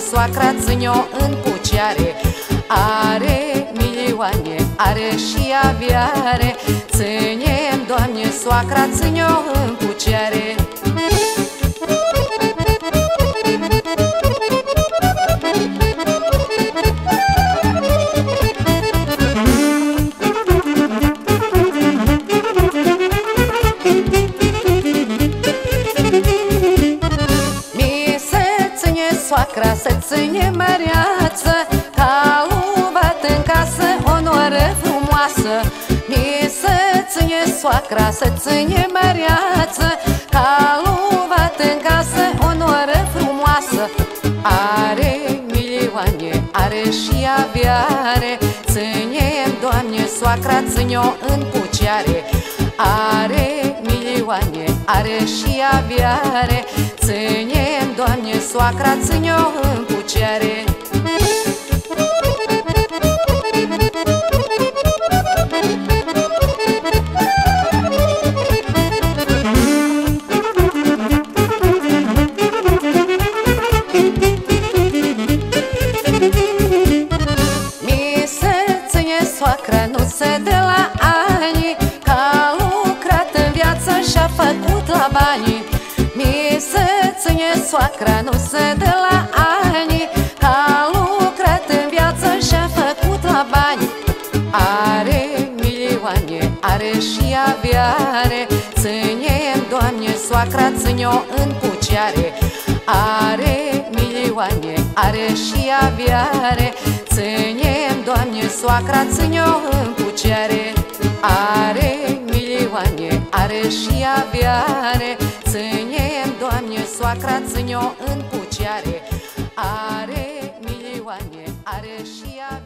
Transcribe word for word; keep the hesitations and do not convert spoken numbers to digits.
soacra, ține-o în puceare. Are milioane, are și aviare. Ține-mi, Doamne, soacra, ține-o în puceare. Soacra se ține măreață, ca luvat în casă, onoare frumoasă. Mi se ține soacra, se ține măreață, ca luvat în casă, onoare frumoasă. Are milioane, are și aviare. Ține-mi, Doamne, soacra, ține-o în puceare. Are milioane, are și aviare. Ține-mi, Doamne, soacra, ține-o în puceare. Mi se ține soacra, nu se dă la ani, că a lucrat în viață și-a făcut la bani. Mi se ține soacra, nu se dă la ani, că a lucrat în viață și-a făcut la bani. Are milioane, are și aviare. Ține-mi, Doamne, soacra, ține-o în puceare. Are milioane, are și aviare. Ține-mi, Doamne, soacra, ține-o în puceare. Are milioane, are și aviare. Ține-mi, Doamne, soacra, ține-o în puceare. Are milioane, are și aviare.